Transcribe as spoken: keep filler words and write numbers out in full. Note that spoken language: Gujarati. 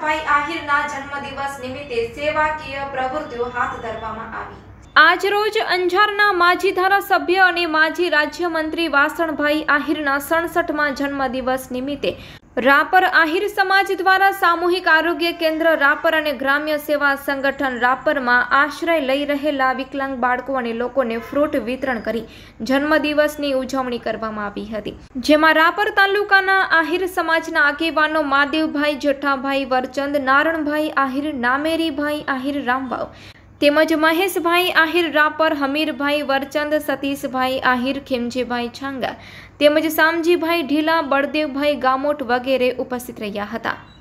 રાપરભાઈ આહિરના જન્મદિવસ નિમિત્તે સેવાકીય પ્રવૃત્તિઓ હાથ ધરવામાં આવી। આજ રોજ અંજારના માજી ધારાસભ્ય અને માજી રાજ્યમંત્રી વાસણભાઈ આહિરના સડસઠમાં જન્મદિવસ નિમિત્તે રાપર આહિર સમાજ દ્વારા સામૂહિક આરોગ્ય કેન્દ્ર રાપર અને ગ્રામ્ય સેવા સંગઠન રાપરમાં આશ્રય લઈ રહેલા વિકલાંગ બાળકો અને લોકોને ફ્રૂટ વિતરણ કરી જન્મદિવસની ઉજવણી કરવામાં આવી હતી, જેમાં રાપર તાલુકાના આહિર સમાજના આગેવાનો માદેવભાઈ જેઠાભાઈ વરચંદ, નારણભાઈ આહિર, નામેરીભાઈ આહિર રામવાવ તેમજ મહેશભાઈ આહિર રાપર, હમીરભાઈ વરચંદ, સતીશભાઈ આહિર, ખેમજીભાઈ છાંગા તેમજ શામજીભાઈ ઢીલા, બળદેવભાઈ ગામોટ વગેરે ઉપસ્થિત રહ્યા હતા।